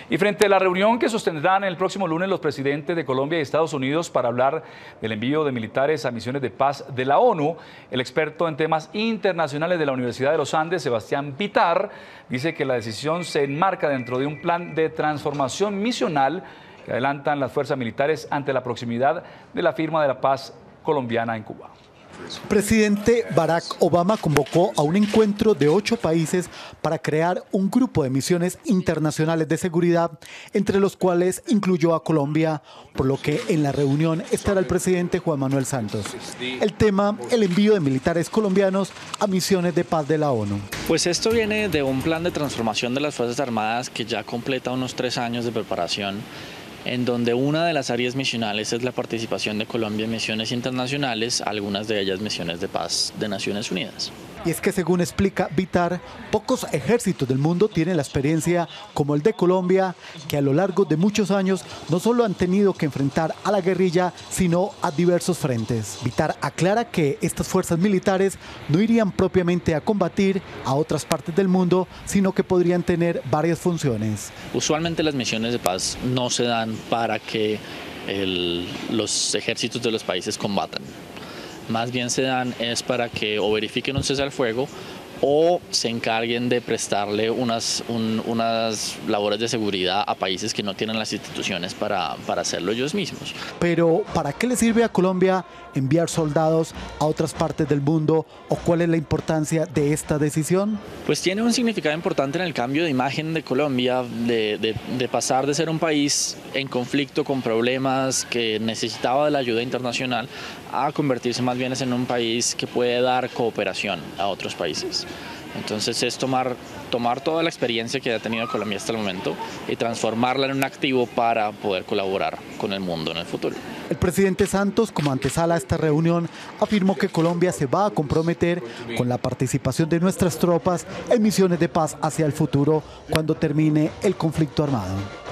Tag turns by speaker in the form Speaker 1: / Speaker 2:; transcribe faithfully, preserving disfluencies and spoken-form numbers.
Speaker 1: Y frente a la reunión que sostendrán el próximo lunes los presidentes de Colombia y Estados Unidos para hablar del envío de militares a misiones de paz de la ONU, el experto en temas internacionales de la Universidad de los Andes, Sebastián Vitar, dice que la decisión se enmarca dentro de un plan de transformación misional que adelantan las fuerzas militares ante la proximidad de la firma de la paz colombiana en Cuba.
Speaker 2: Presidente Barack Obama convocó a un encuentro de ocho países para crear un grupo de misiones internacionales de seguridad, entre los cuales incluyó a Colombia, por lo que en la reunión estará el presidente Juan Manuel Santos. El tema, el envío de militares colombianos a misiones de paz de la ONU.
Speaker 3: Pues esto viene de un plan de transformación de las Fuerzas Armadas que ya completa unos tres años de preparación, en donde una de las áreas misionales es la participación de Colombia en misiones internacionales, algunas de ellas misiones de paz de Naciones Unidas.
Speaker 2: Y es que, según explica Vitar, pocos ejércitos del mundo tienen la experiencia como el de Colombia, que a lo largo de muchos años no solo han tenido que enfrentar a la guerrilla, sino a diversos frentes. Vitar aclara que estas fuerzas militares no irían propiamente a combatir a otras partes del mundo, sino que podrían tener varias funciones.
Speaker 3: Usualmente las misiones de paz no se dan para que el, los ejércitos de los países combatan. Más bien se dan es para que o verifiquen un cese al fuego o se encarguen de prestarle unas, un, unas labores de seguridad a países que no tienen las instituciones para, para hacerlo ellos mismos.
Speaker 2: Pero, ¿para qué le sirve a Colombia enviar soldados a otras partes del mundo o cuál es la importancia de esta decisión?
Speaker 3: Pues tiene un significado importante en el cambio de imagen de Colombia, de, de, de pasar de ser un país en conflicto con problemas que necesitaba de la ayuda internacional a convertirse más bien en un país que puede dar cooperación a otros países. Entonces es tomar, tomar toda la experiencia que ha tenido Colombia hasta el momento y transformarla en un activo para poder colaborar con el mundo en el futuro.
Speaker 2: El presidente Santos, como antesala a esta reunión, afirmó que Colombia se va a comprometer con la participación de nuestras tropas en misiones de paz hacia el futuro cuando termine el conflicto armado.